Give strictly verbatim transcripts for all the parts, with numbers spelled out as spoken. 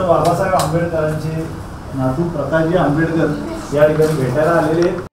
बाबासाहेब आंबेडकरांचे नातू प्रकाशजी आंबेडकर या ठिकाणी भेटायला आलेले आहेत।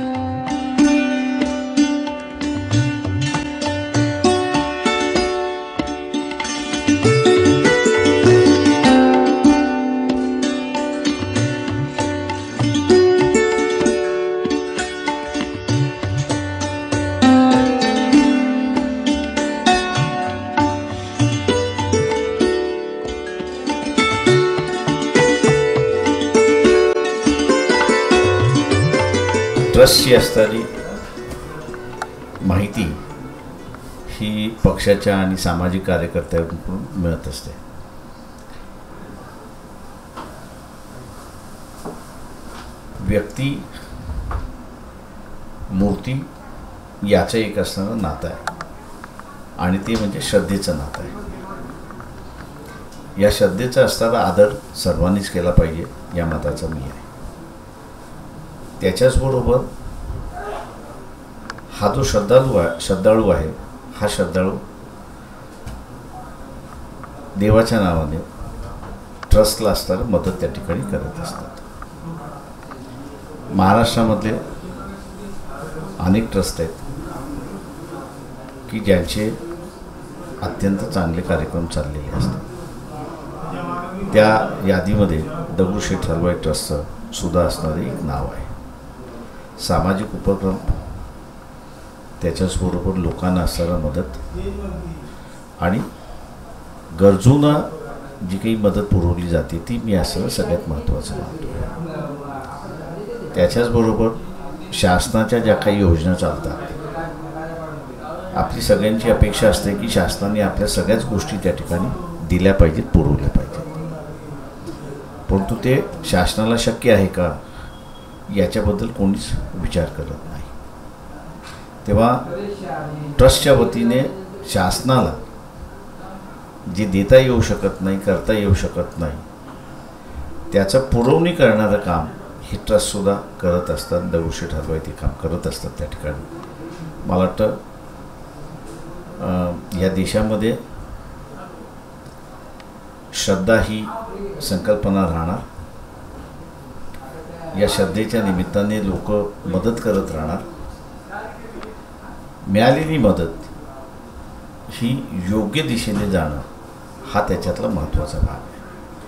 ट्रस्टची असणारी माहिती ही पक्षाच्या आणि सामाजिक कार्यकर्त्यांकडून मिळत असते। व्यक्ती मूर्ती याचं एक असणारं नातं आहे आणि ते म्हणजे श्रद्धेचं नातं आहे। या श्रद्धेचा असणारा आदर सर्वांनीच केला पाहिजे या मताचा मी आहे। त्याच्याचबरोबर हा जो श्रद्धाळू आहे श्रद्धाळू आहे हा श्रद्धाळू देवाच्या नावाने ट्रस्टला असणारी मदत त्या ठिकाणी करत असतात। महाराष्ट्रामधले अनेक ट्रस्ट आहेत की ज्यांचे अत्यंत चांगले कार्यक्रम चाललेले असतात। त्या यादीमध्ये दगडूशेठ हलवाई ट्रस्टचं सुद्धा असणारे एक नाव आहे। सामाजिक उपक्रम त्याच्याचबरोबर लोकांना असणारा मदत आणि गरजूंना जी काही मदत पुरवली जाते ती मी असं सगळ्यात महत्त्वाचं मानतो। त्याच्याचबरोबर शासनाच्या ज्या काही योजना चालतात आपली सगळ्यांची अपेक्षा असते की शासनाने आपल्या सगळ्याच गोष्टी त्या ठिकाणी दिल्या पाहिजेत, पुरवल्या पाहिजेत, परंतु ते शासनाला शक्य आहे का याच्याबद्दल कोणीच विचार करत नाही। तेव्हा ट्रस्टच्या वतीने शासनाला जे देता येऊ शकत नाही, करता येऊ शकत नाही त्याचं पुरवणी करणारं काम हे ट्रस्टसुद्धा करत असतात। दगडूशेठ हलवाई ते काम करत असतात त्या ठिकाणी। मला वाटतं या देशामध्ये श्रद्धा ही संकल्पना राहणार, या श्रद्धेच्या निमित्ताने लोक मदत करत राहणार। मिळालेली मदत ही योग्य दिशेने जाणं हा त्याच्यातला महत्त्वाचा भाग आहे।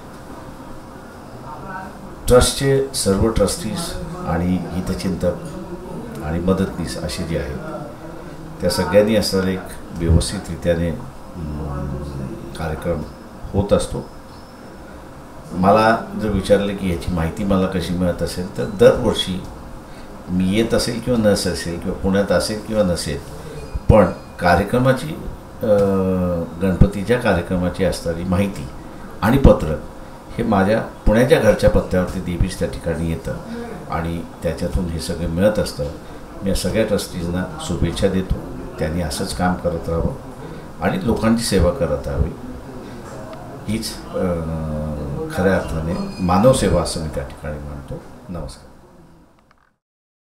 ट्रस्टचे सर्व ट्रस्टीज आणि हितचिंतक आणि मदतनीस असे जे आहेत त्या सगळ्यांनी असणारं एक व्यवस्थितरित्याने कार्यक्रम होत असतो। मला जर विचारलं की याची माहिती मला कशी मिळत असेल तर दरवर्षी मी येत असेल किंवा नस असेल किंवा पुण्यात असेल किंवा नसेल, पण कार्यक्रमाची गणपतीच्या कार्यक्रमाची असणारी माहिती आणि पत्र हे माझ्या पुण्याच्या घरच्या पत्त्यावरती देवीस त्या ठिकाणी येतं आणि त्याच्यातून हे सगळं मिळत असतं। मी सगळ्या ट्रस्टीजना शुभेच्छा देतो, त्यांनी असंच काम करत राहावं आणि लोकांची सेवा करत राहावी, हीच खऱ्या अर्थाने मानवसेवा असं मी त्या ठिकाणी म्हणतो। नमस्कार।